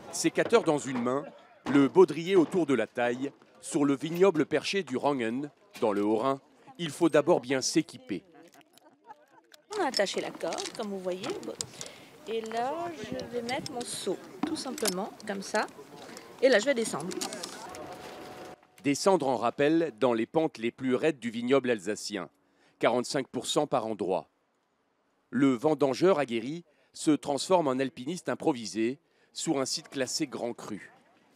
Sécateur dans une main, le baudrier autour de la taille, sur le vignoble perché du Rangen, dans le Haut-Rhin, il faut d'abord bien s'équiper. On a attaché la corde, comme vous voyez. Et là, je vais mettre mon seau, tout simplement, comme ça. Et là, je vais descendre. Descendre en rappel dans les pentes les plus raides du vignoble alsacien, 45% par endroit. Le vendangeur aguerri se transforme en alpiniste improvisé sur un site classé Grand Cru.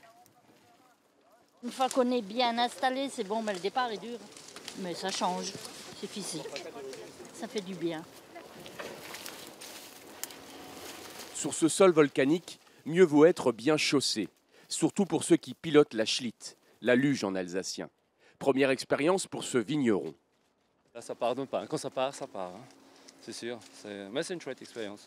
Une fois qu'on est bien installé, c'est bon, mais le départ est dur. Mais ça change, c'est physique. Ça fait du bien. Sur ce sol volcanique, mieux vaut être bien chaussé, surtout pour ceux qui pilotent la schlitt, la luge en alsacien. Première expérience pour ce vigneron. Là, ça pardonne pas. Quand ça part, ça part. Hein. C'est sûr. Mais c'est une chouette expérience.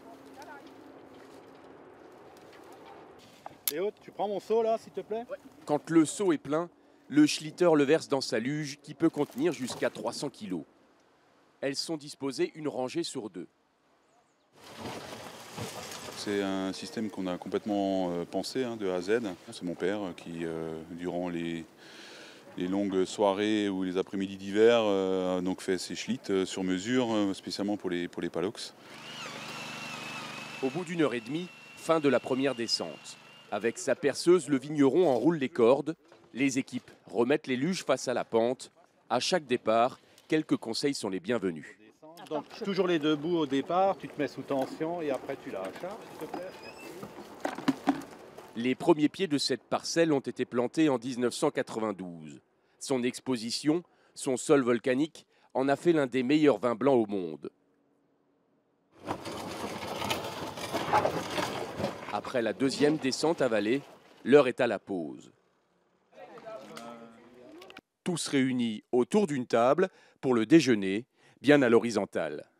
Léo, tu prends mon seau là, s'il te plaît? Quand le seau est plein, le schlitter le verse dans sa luge qui peut contenir jusqu'à 300 kg. Elles sont disposées une rangée sur deux. C'est un système qu'on a complètement pensé de A à Z. C'est mon père qui, durant les longues soirées ou les après-midi d'hiver, donc fait ses schlitt sur mesure, spécialement pour les palox. Au bout d'une heure et demie, fin de la première descente. Avec sa perceuse, le vigneron enroule les cordes. Les équipes remettent les luges face à la pente. À chaque départ, quelques conseils sont les bienvenus. Donc toujours les deux bouts au départ, tu te mets sous tension et après tu lâches, hein, s'il te plaît. Les premiers pieds de cette parcelle ont été plantés en 1992. Son exposition, son sol volcanique, en a fait l'un des meilleurs vins blancs au monde. Après la deuxième descente à vallée, l'heure est à la pause. Tous réunis autour d'une table pour le déjeuner, bien à l'horizontale.